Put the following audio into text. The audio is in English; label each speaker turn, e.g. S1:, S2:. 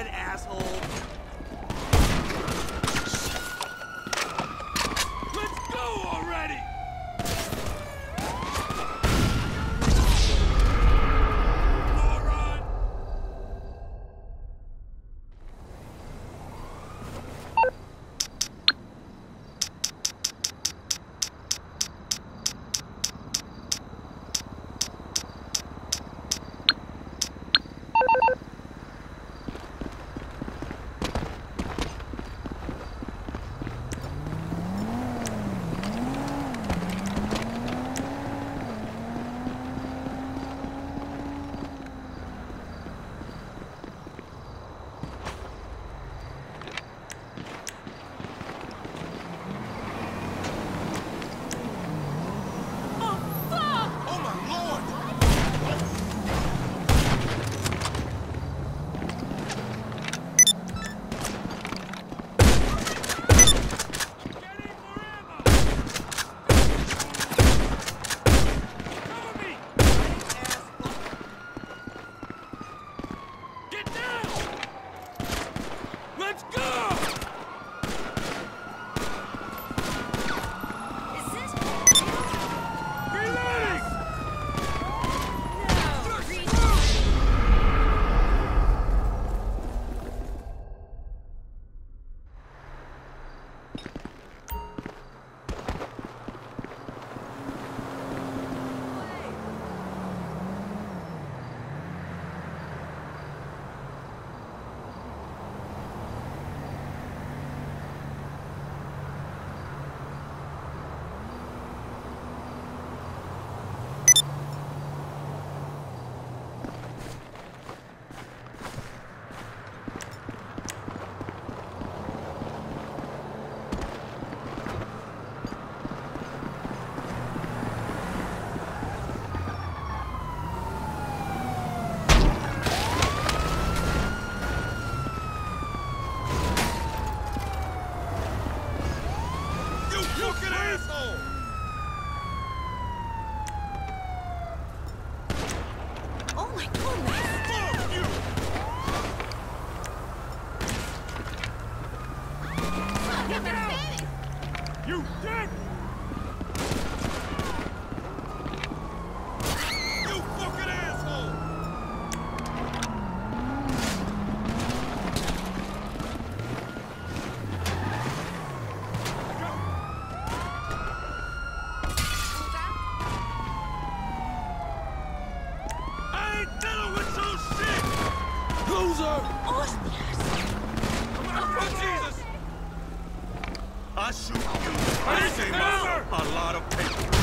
S1: dead, asshole. Let's go already! Moron! Let's go!
S2: Is this
S1: Reloading! Fucking asshole!
S2: Oh my goodness!
S1: Fuck you!
S2: Look at her!
S1: You dead! You fucking asshole! I ain't dealing with your shit! Loser!
S2: ¡Hostias!
S1: Oh, Jesus! I shoot you. I save a lot of paper.